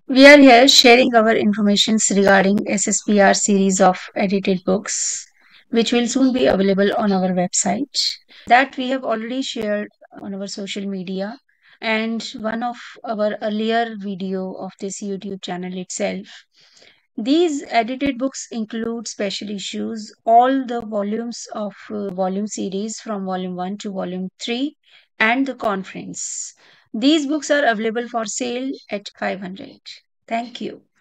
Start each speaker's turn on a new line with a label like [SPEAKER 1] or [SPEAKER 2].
[SPEAKER 1] We are here sharing our informations regarding SSPR series of edited books, which will soon be available on our website. That we have already shared on our social media and one of our earlier video of this YouTube channel itself. These edited books include special issues, all the volumes of volume series from volume 1 to volume 3 and the conference. These books are available for sale at 500. Thank you.